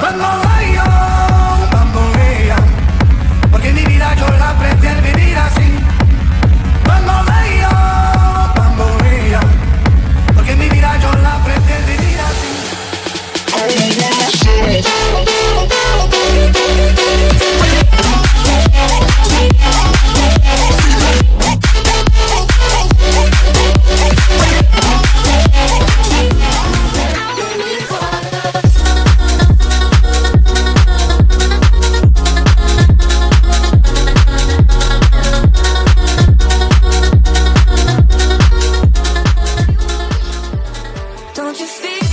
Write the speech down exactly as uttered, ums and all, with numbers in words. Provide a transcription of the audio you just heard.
Cuando bailo bambolea, porque mi vida yo la prefiero vivir así. Cuando bailo bambolea, porque mi vida yo la prefiero vivir así. Don't you feel